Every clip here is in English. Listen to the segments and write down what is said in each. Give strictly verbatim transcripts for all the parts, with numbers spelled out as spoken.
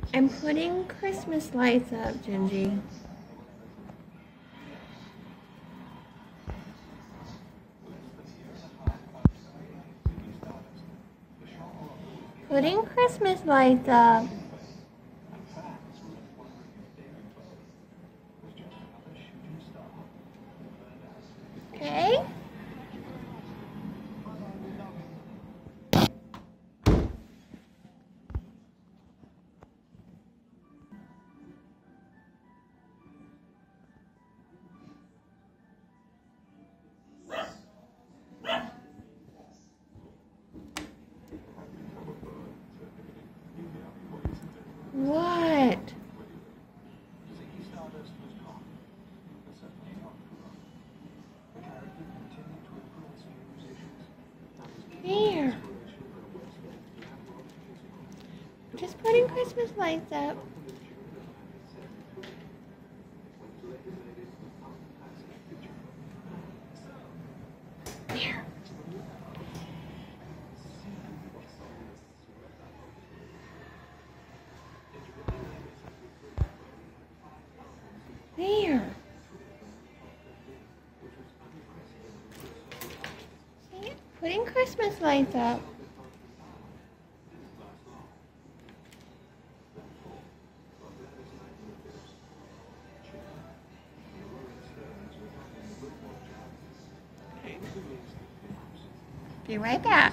I'm putting Christmas lights up, Gingy. Putting Christmas lights up. Okay? What? Here. Just putting Christmas lights up. There. There. See? Putting Christmas lights up. Be right back.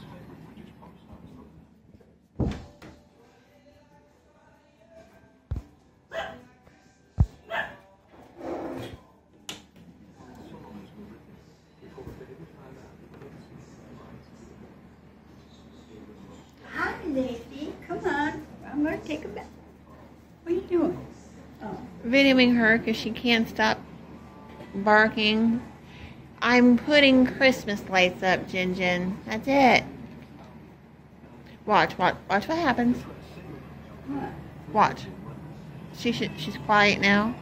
Hi, Lacey. Come on. I'm going to take a bath. What are you doing? Oh. Videoing her because she can't stop barking. I'm putting Christmas lights up, Jin Jin. That's it. Watch, watch, watch what happens. What? Watch. She should. She's quiet now.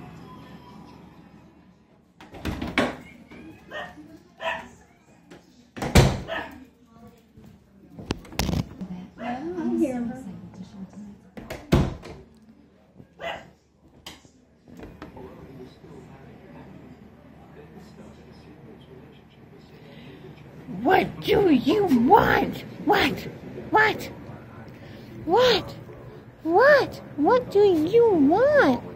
Yeah, I hear her. What do you want? What? What? What? What? What do you want?